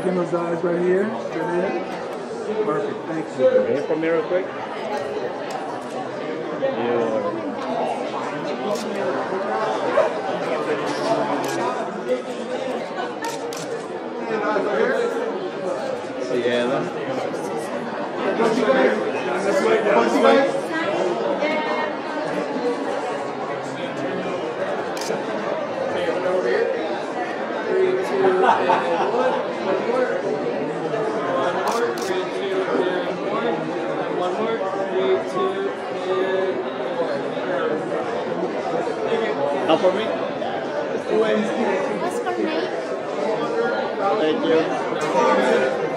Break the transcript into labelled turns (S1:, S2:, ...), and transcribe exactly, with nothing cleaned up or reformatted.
S1: in those eyes right here. Good in. Perfect. Thank you.
S2: Here for me real quick. Together. Not for me?
S3: What's for me?
S2: Thank you.